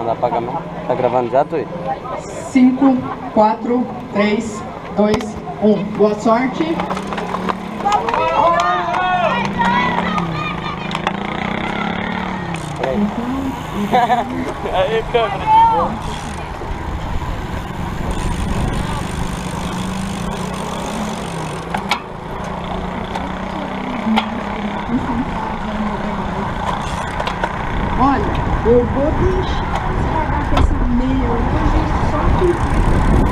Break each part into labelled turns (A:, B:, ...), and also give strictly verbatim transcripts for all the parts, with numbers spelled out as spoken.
A: Manda apagar mesmo. Tá gravando já, Tui?
B: cinco, quatro, três, dois, um. Boa sorte.
A: Aí, câmera.
B: Olha, eu vou deixar estragar com essa meia hoje, só que...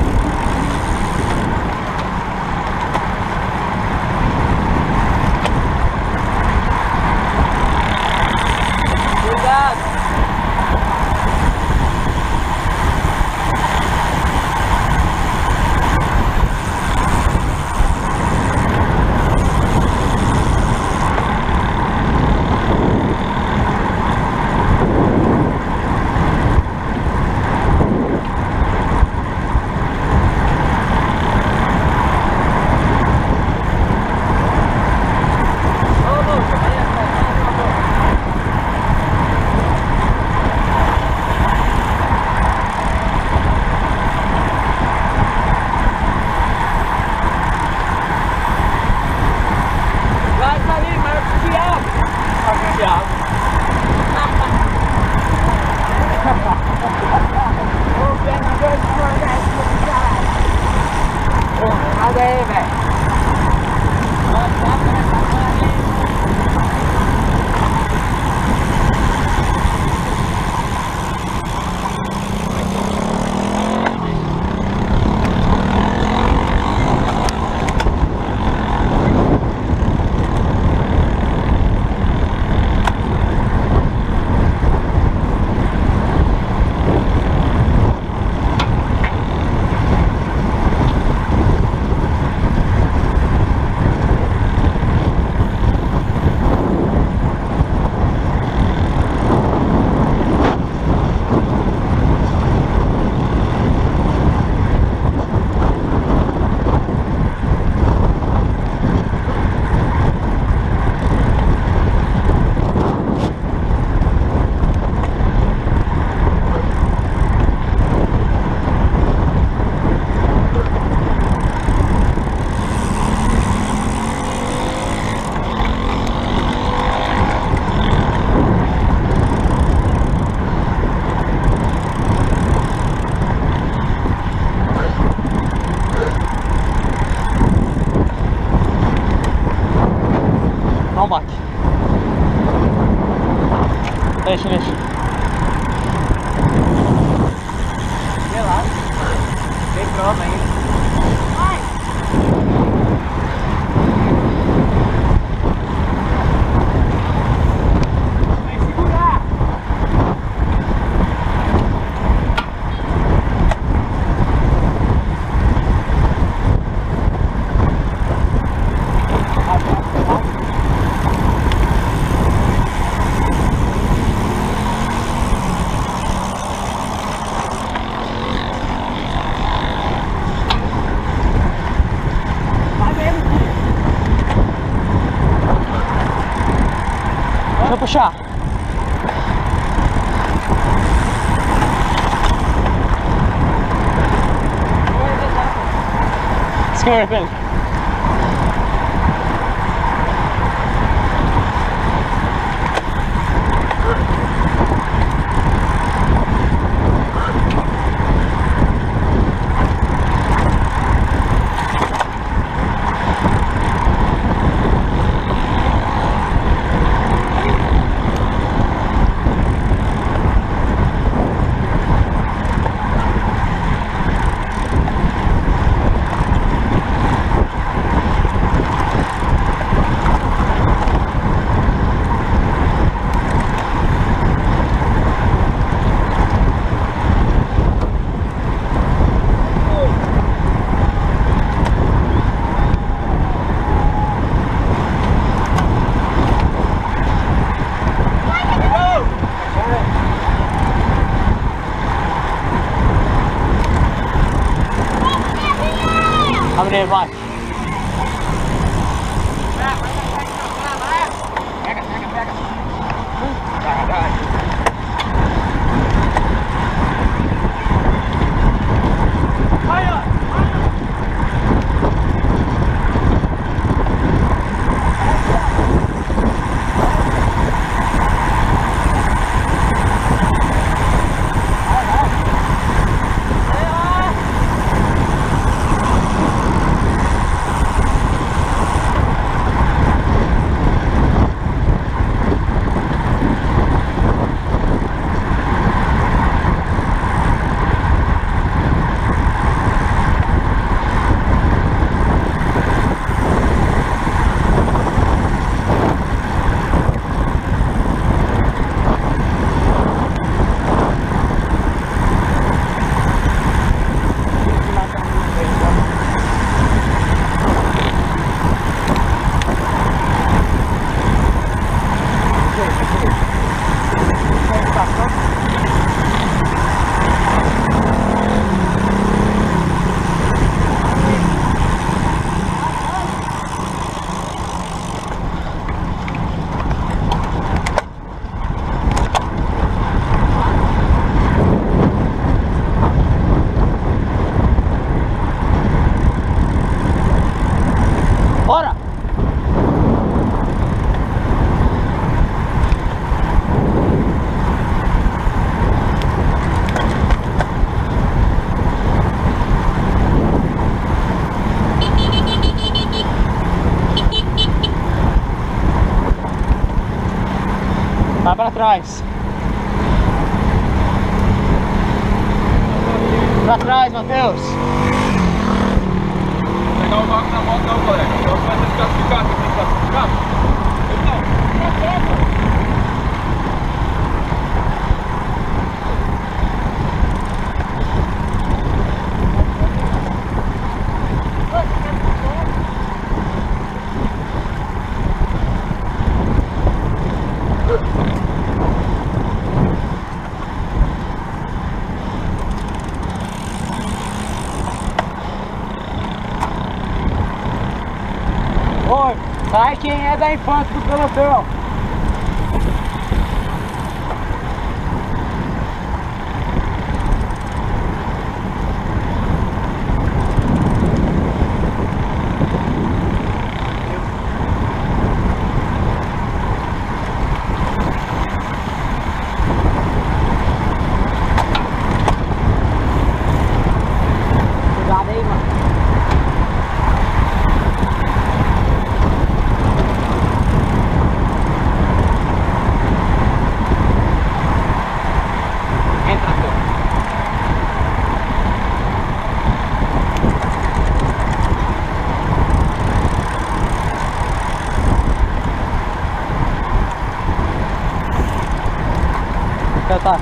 A: Não bate. Deixa, deixa. Sei lá. Tem prova ainda. Vai! Vai segurar! Deixa eu puxar. Segura, Pedro. Abre aí, vai. Pega, pega, pega. Pega, pega. Matheus.
C: Vou pegar o barco na moto não, colega. Só vai ter desclassificado, tem classificado? Então, pra fora.
A: Oi, sai quem é da infância do pelotão. Cuidado aí, mano. Já tá.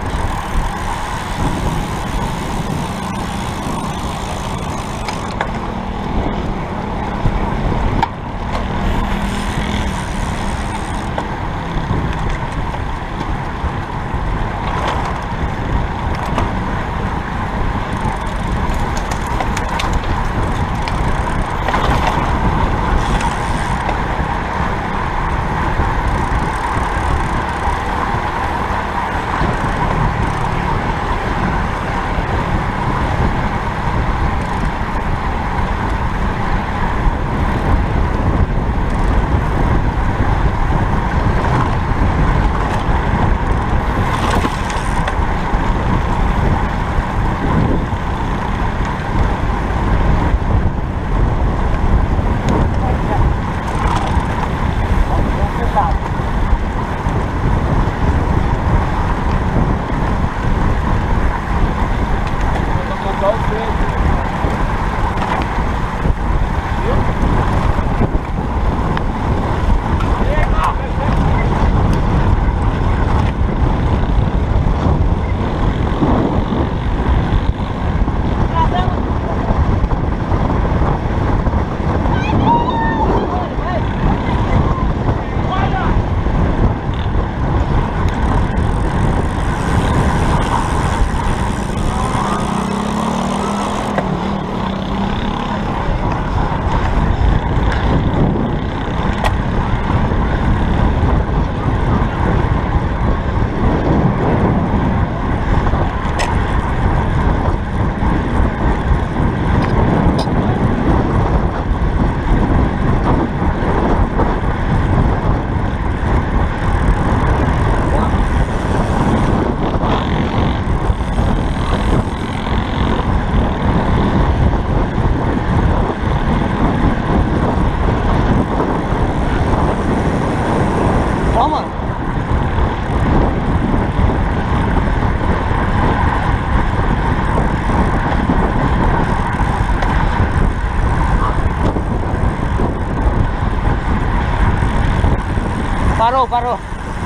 A: Parou, parou.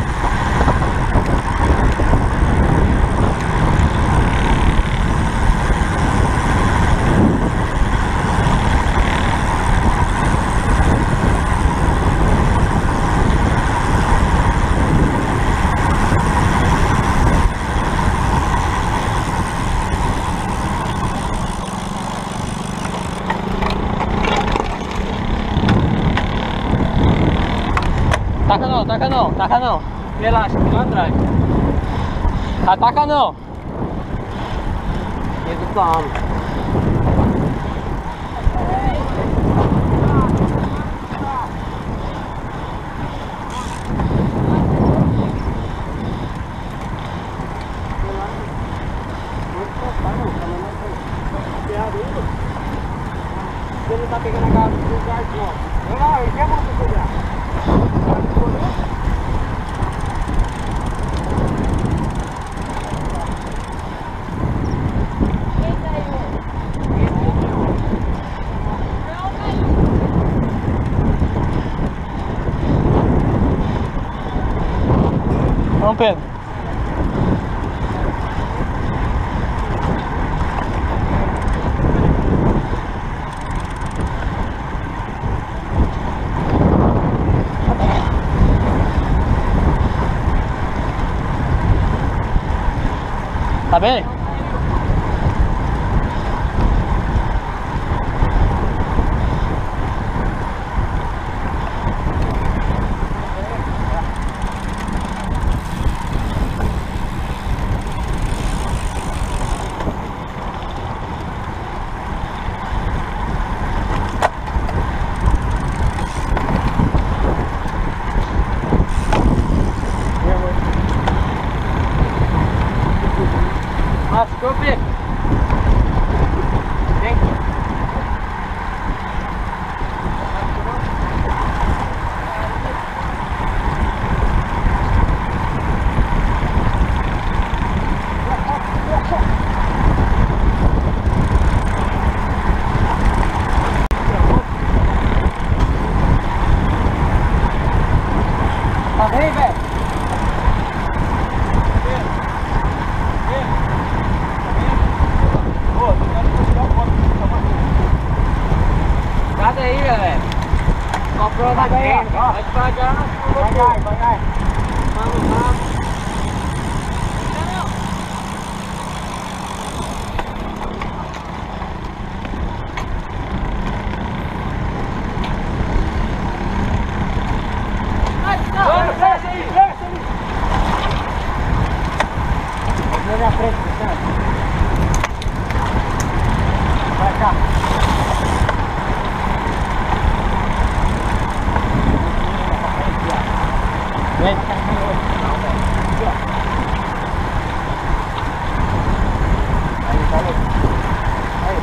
A: Taca não, taca não, taca não.
C: Relaxa, fica lá atrás.
A: Ataca não.
C: Educado.
A: Ele tá pegando a garrafa do guardião. Olha lá, ele quer muito cuidar.
D: Pedro. Tá bem?
A: Desculpe. Tá bem, velho? Nada aí, galera. Comprou na guerra. Vai devagar. Devagar, devagar. Vamos, vamos. Vamos, desce aí, desce aí. Vem na frente, Cristiano. Vai cá. Vem. Aí, falou. Aí.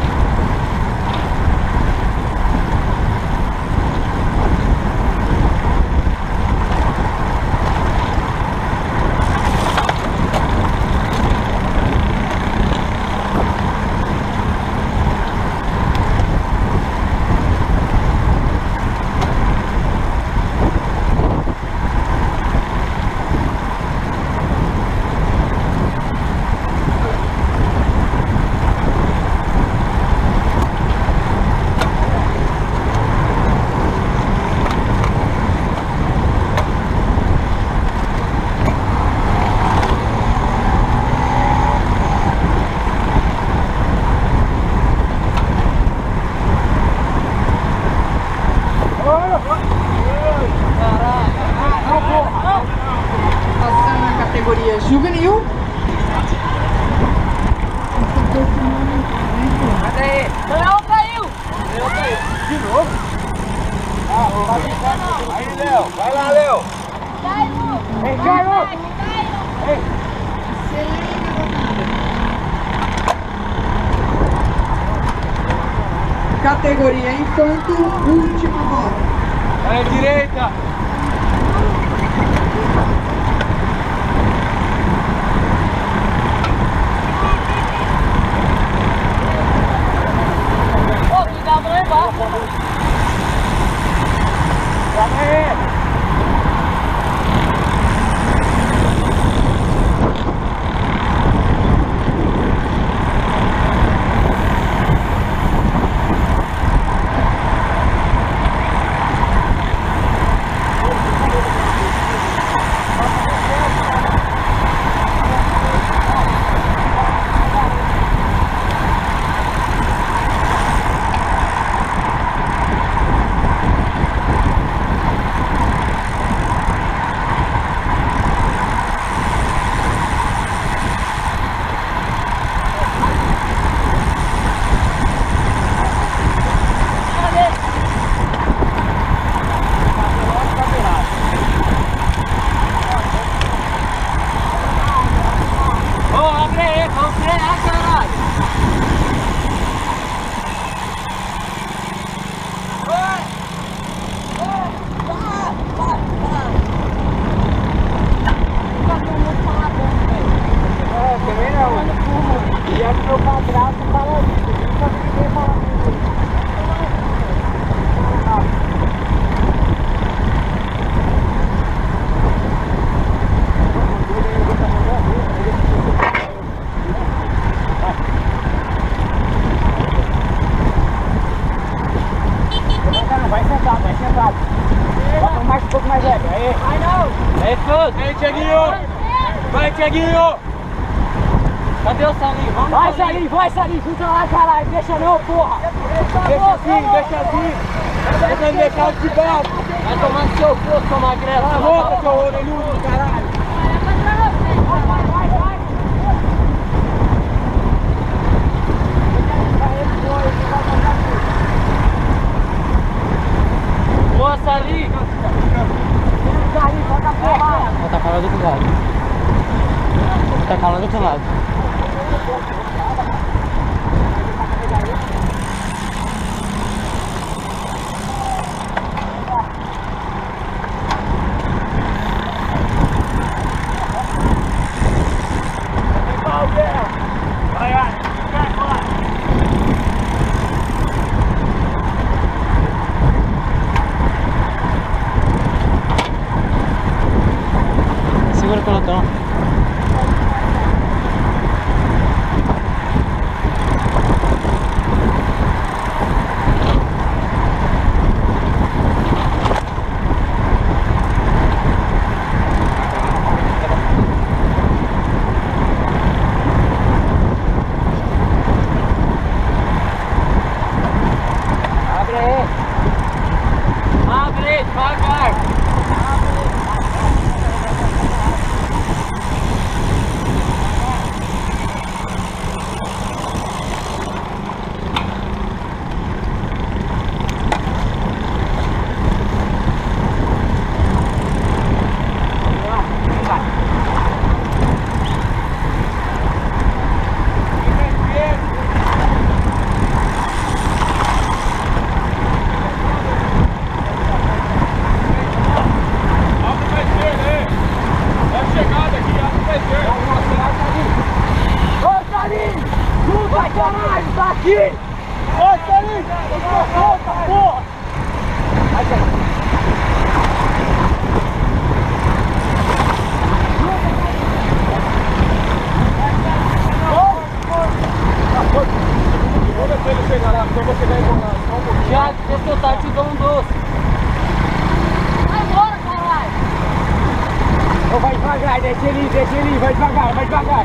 B: Passando na categoria juvenil.
A: Cadê aí? Não, caiu! Não, caiu. De novo? Ah, vai aí, Léo. Vai lá, Léo.
E: Caiu!
A: Ei, caiu! Ei.
B: Categoria infanto, última volta.
A: Vai à direita.
E: Ô, que dá pra levar, pô.
A: Vai aí. Saguinho!
D: Cadê o Salinho? Vamos,
A: Vai, Salinho, vai, Salinho, junta lá, caralho, deixa não, porra! Deixa assim, deixa assim! Tá dando mercado de gato!
D: Vai tomar no seu corpo, seu magrelo.
A: Cala a boca, seu orelhudo, caralho! Vai, vai, vai!
D: Boa, Salinho!
A: Salinho, bota a porrada!
D: Vou tacar lá do outro lado. Vou tacar lá do outro lado.
A: Vai, vai! Vai, vai!
D: Segura o pelotão. Abre, devagar.
A: Caralho, tá aqui! Ô, Salinho! Volta, porra! Vai, Salinho! Vamos ver se ele chega lá, porque eu vou chegar embolado.
D: Thiago, se eu soltar, eu te dou um doce.
E: Vai embora, caralho!
A: Ô, vai devagar, deixa ele ir, deixa ele ir, vai devagar, vai devagar.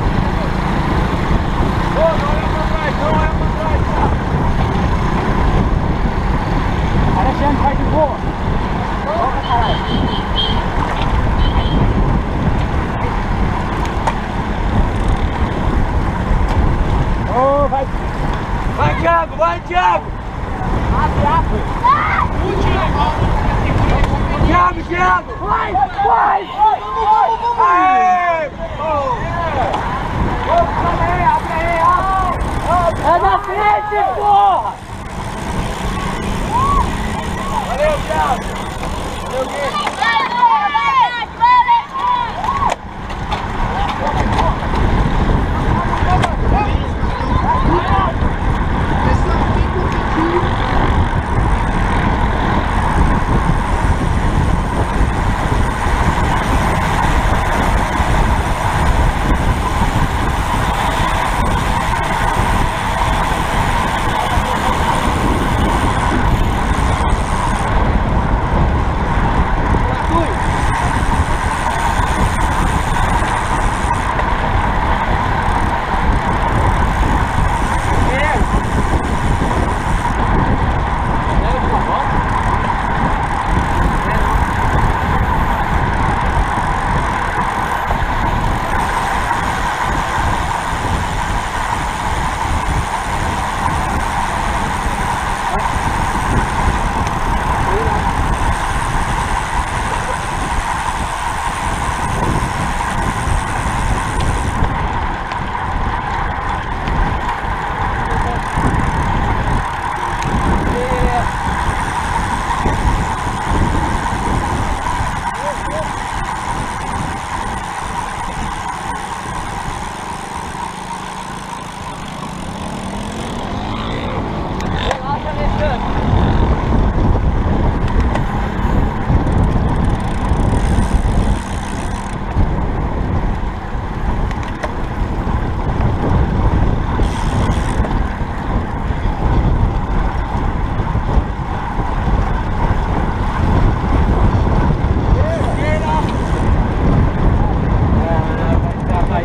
A: Ô, não olha pra trás, não olha pra trás, tá? Alexandre, vai de boa. Volta, caralho. Ô, vai. Vai, Thiago, vai, Thiago. Abre, abre. Thiago, Thiago. Vai, vai. Vamos, vamos, vamos. Aê! Abre aí, abre aí, abre.
D: É na frente, porra!
A: Valeu, Thiago. Valeu, Gui.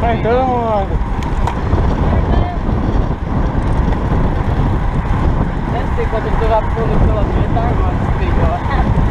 D: Vai todo mundo. Deve ser quando eu tô lá fundo pela frente, tá armado esse bicho, ó.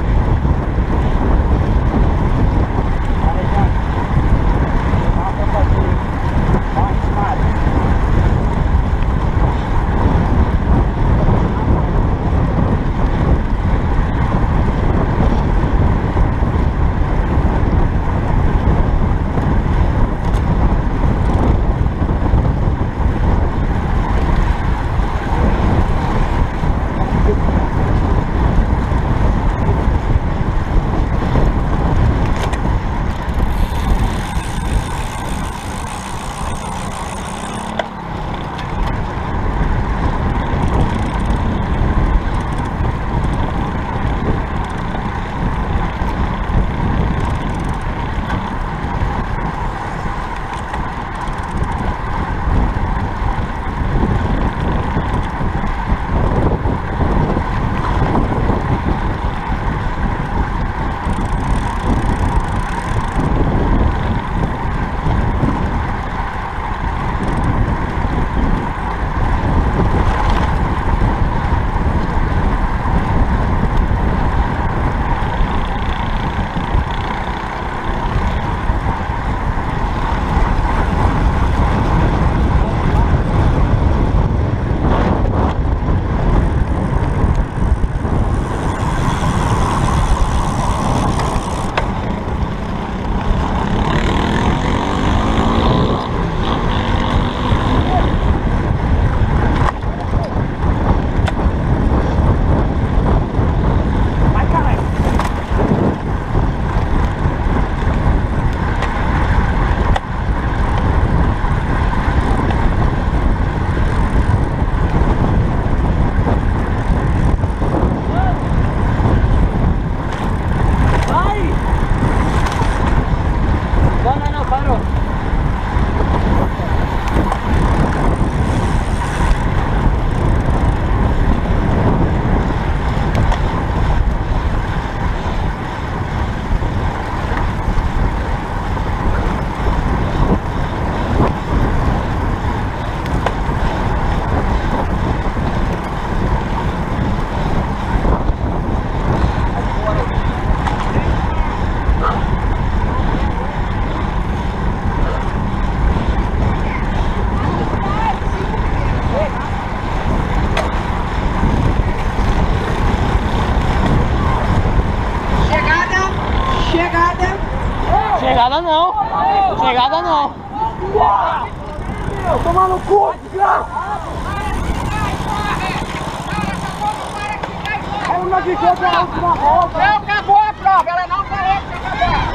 D: Chegada não! Chegada não!
A: Toma no cu, desgraça! Ela não avisou que era a última volta!
E: Não, acabou a prova, ela não falou que acabou!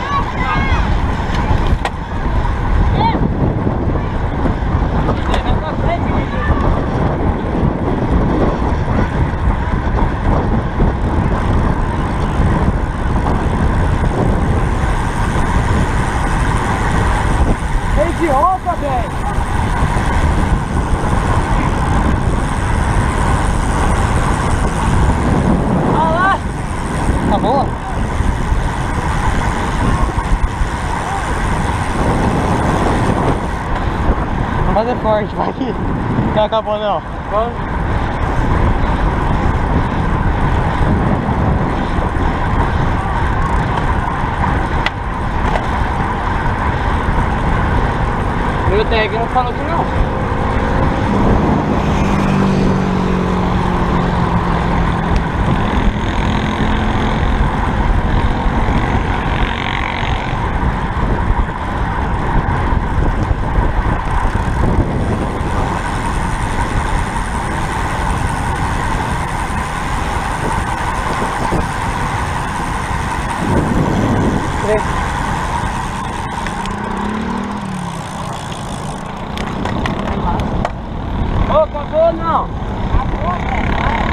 A: Idiota, velho!
D: Olha lá! Tá boa? Vamos fazer forte, vai aqui. Não acabou não. Vamos. O tag não falou que não.
A: Ô, acabou não?
E: Acabou, velho.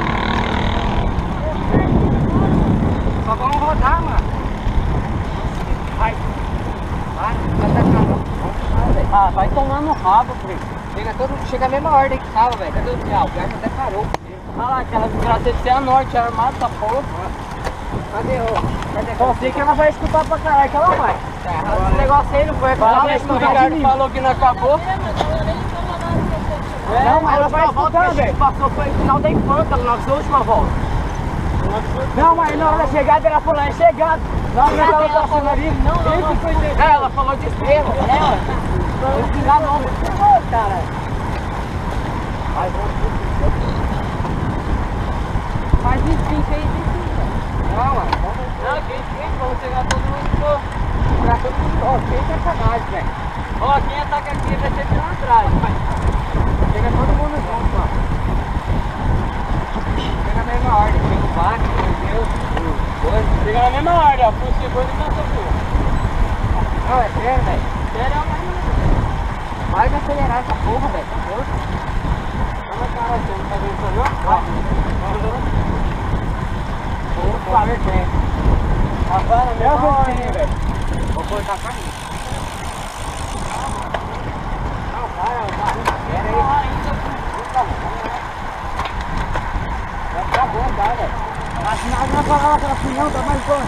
A: Só vamos rodar, mano. Vai. Vai, vai dar calor.
D: Ah, vai tomar no rabo, Felipe.
A: Chega, todo, chega a mesma ordem que tava, velho. Cadê o piau? O piau até parou.
D: Olha lá, aquela desgraça de ser a norte, armado, tá porra.
E: Cadê o... Cadê
A: Só sei que ela vai escutar pra caralho que ela vai.
E: esse negócio aí não foi
D: Fala
E: pra
D: mesmo que o Ricardo falou que não acabou.
A: Não, mas ela vai
E: volta
A: escutar,
E: que a gente
A: velho.
E: passou foi no final da infância, na nossa última volta.
A: Não, mas na hora da chegada ela falou, é chegada. Na hora que ela passando ali, não, não, não.
E: É, ela falou de estrela. É, ó. Eu fui lá não.
A: Cara.
D: Mas enfim, fez isso.
E: Não, mano.
D: Não, quem quem? Vamos chegar todo mundo.
E: Pra todo mundo. Ó, quem tá sacanagem, velho.
D: Ó, quem ataca aqui vai ter que ir lá atrás.
E: Chega todo mundo junto, mano. Chega na mesma ordem. Chega o Baque, o Deus, o Coisa.
D: Chega na mesma ordem, ó. Fui o segundo e passou por.
E: Não, é sério, velho.
D: Sério, mas não.
E: Vai de acelerar essa porra, velho. Tá louco?
D: Olha, cara, você não tá vendo isso não?
E: Ó. Vou falar, velho.
D: Tá falando na mesma ordem, velho.
E: Vou cortar pra mim. Não, para, para. Pera aí. Vai ficar bom, tá, velho?
A: Assim, nós não falava aquela assim, não, tá mais forte.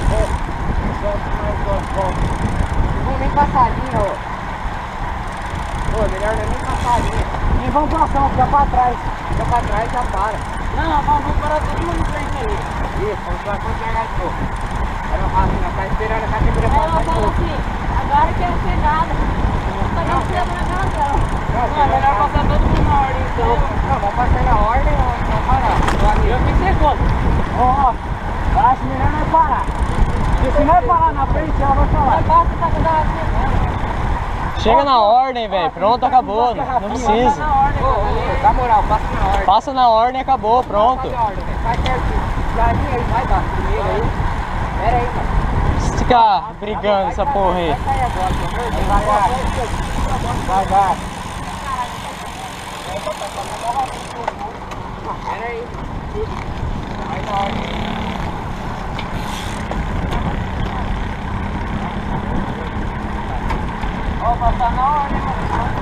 E: Vamos nem passadinha, ó. Pô, melhor não é nem passadinha.
A: Nem vamos pra ação, fica pra trás.
E: Fica pra trás e já para.
D: Não, não, vamos parar todo mundo pra isso aí.
E: Isso, vamos lá, vamos pegar de novo. Era o Rafa, tá esperando a categoria
B: Ela
E: passar de
B: falou
E: novo.
B: assim, agora que é chegada. Tá não chega na casa dela.
E: Não,
D: Não, é melhor passar todo mundo na ordem então.
E: Não, vamos passar na ordem ou vamos parar?
D: Eu fiz segundo.
A: Ó, ó, eu acho melhor nós parar. Porque se nós parar na frente, ela vai falar.
B: Basta tá com a
F: Chega na ordem, velho. Pronto, acabou. Não precisa.
E: Ô, ô, ô, dá moral, passa na ordem.
F: Passa na ordem e acabou, pronto.
E: Faz a ordem, velho. Faz certinho. Galinha aí, vai dar. Primeiro aí. Pera aí, mano.
F: Ficar brigando essa porra aí.
E: Vai sair agora, pelo amor de Deus. Vai, vai. Vai, vai. Pera aí. Vai na ordem.
D: Ó, passar na ordem, mano.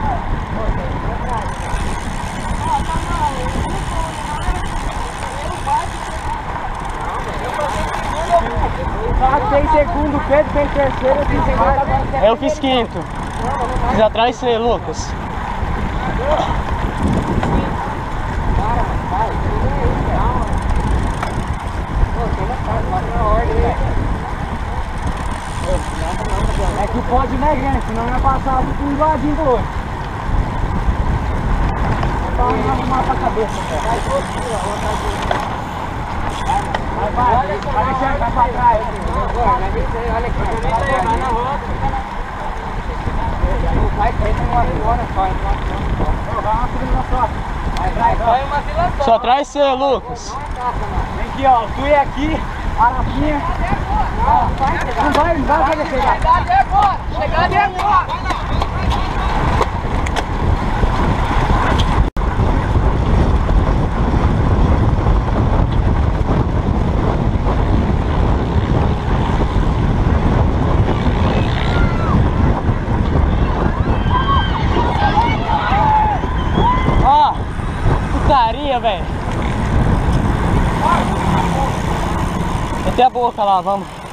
A: Ah, tem segundo, o Pedro tem terceiro, eu tenho segundo, agora tem
F: Eu fiz quinto. Fiz atrás de você, Lucas.
E: Para, mano, para. Tudo aí, velho. Pô, tem uma casa, passa na ordem, velho.
A: É que pode, né, gente? Senão não é passar tudo invadindo hoje. Então não arrumar pra cabeça, cara. Vai, vai, vai deixar, vai pra trás.
E: Olha aqui,
D: Vai na roda.
E: vai frente uma fora, só, então.
A: Vai uma segunda só.
E: Vai, vai, vai.
D: Vai uma fila só.
F: Só atrás de você, Lucas.
A: Vem aqui, ó. Tu é aqui, a Rafinha. Não vai, não vai fazer chegar.
E: Chegada é agora! Chegada é agora!
F: Ó, putaria, velho. Até a boca lá, vamos.